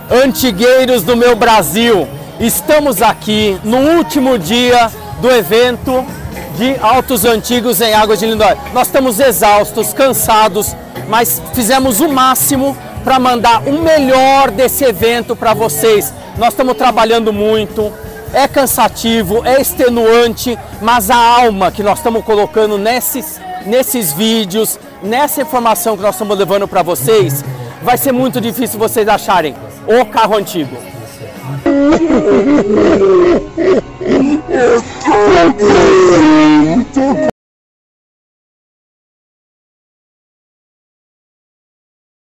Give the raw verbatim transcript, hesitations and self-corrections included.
Antigueiros do meu Brasil, estamos aqui no último dia do evento de Autos Antigos em Águas de Lindóia. Nós estamos exaustos, cansados, mas fizemos o máximo para mandar o melhor desse evento para vocês. Nós estamos trabalhando muito, é cansativo, é extenuante, mas a alma que nós estamos colocando nesses, nesses vídeos, nessa informação que nós estamos levando para vocês, vai ser muito difícil vocês acharem o carro antigo.